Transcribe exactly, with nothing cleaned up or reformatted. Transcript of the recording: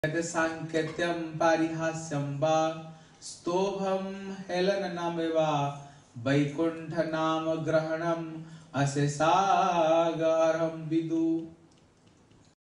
सांकेत्यं पारिहास्यं वा स्तोभं हेलननामेवा वैकुण्ठ नाम ग्रहणम् अशेषागारं विदु।